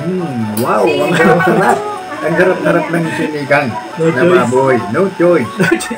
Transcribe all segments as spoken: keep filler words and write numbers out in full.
Mm, wow, ang sarap-sarap. Ang sarap-sarap ng sinigang No na choice. baboy. No choice.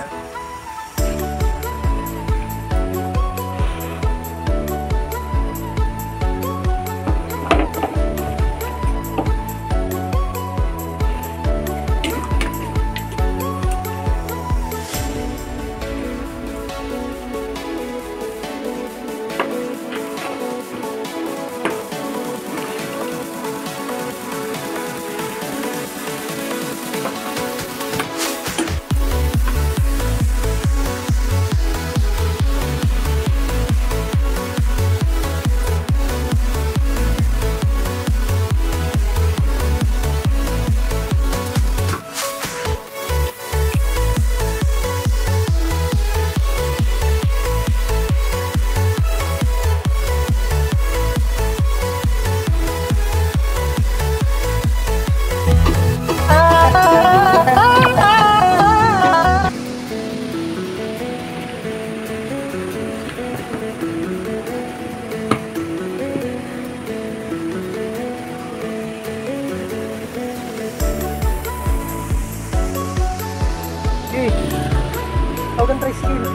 Okay. Tawagan tricycle.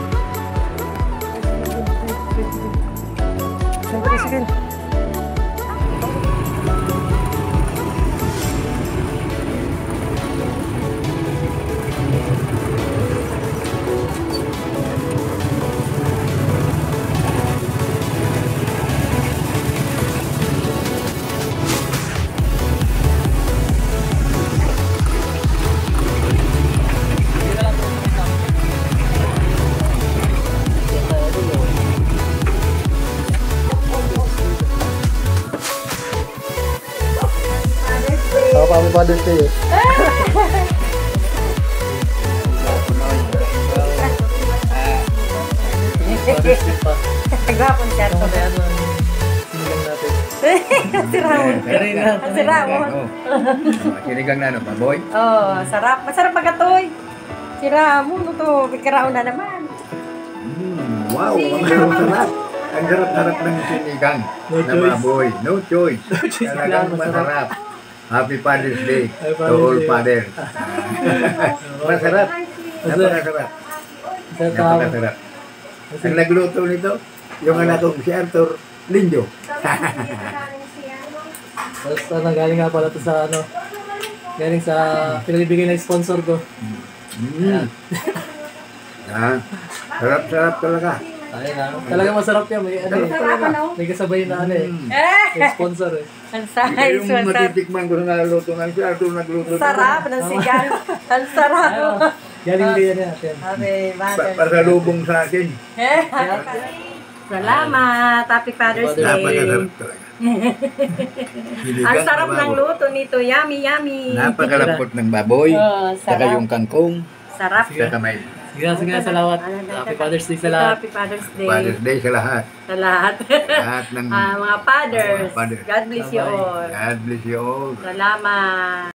Saan ba tricycle? Ako pa, Happy Father's Day eh. Father's Day pa. Gapon siya. Ano kaya ano ang sinigang natin? Si Ramon. Kanina. Si Ramon. Sinigang na ano, baboy? Oh, sarap. Masarap magatoy. Si Ramon, ito, bigkaraon na naman. Mm, wow, ang sarap-sarap. Ang sarap-sarap ng sinigang No na choice. baboy. No choice. choice Talagang lang, masarap. masarap. Happy Father's Day Happy to Father's all Day. fathers. Masarap. Napakasarap. Sa tao. Napakasarap. Ang nagluto nito, yung anak kong si Arthur Linjo. Tapos ano, galing nga pala to sa ano, galing sa pinalibigay ng sponsor ko. Mm. Ah, sarap-sarap talaga. Ayun na. Talagang masarap yan. May, ano, eh, may kasabay na ano eh. Mm. May sponsor eh. Ang Ito size, yung ang sarap. matitikman ko na naluluto ng si Arthur nagluto. Sarap ng sigang. Ang sarap. Ayun. Galing din yan yan. Happy Pa Father's pasalubong sa akin. Day. Salamat. Happy Father's Day. Napakasarap talaga. Ang sarap ng luto nito. Yummy, yummy. Napakalapot ng baboy. Oh, Saka sarap. yung kangkong. Sarap. Saka may Sige, sige, salamat. Happy Father's Day sa lahat. Happy Father's Day. Father's Day sa lahat. Sa lahat. Lahat ng Ah, mga fathers. Mga fathers. God bless you Bye-bye. all. God bless you all. Salamat.